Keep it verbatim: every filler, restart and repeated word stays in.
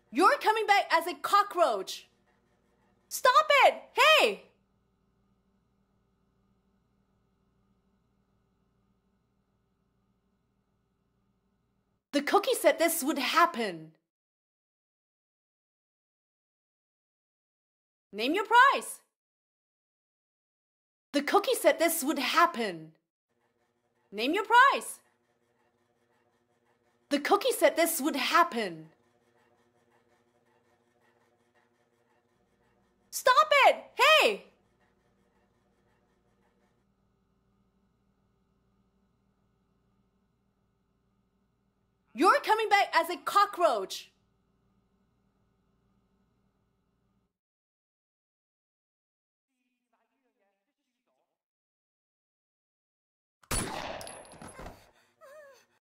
You're coming back as a cockroach. Stop it! Hey! The cookie said this would happen. Name your price. The cookie said this would happen. Name your price. The cookie said this would happen. Stop it! Hey! You're coming back as a cockroach.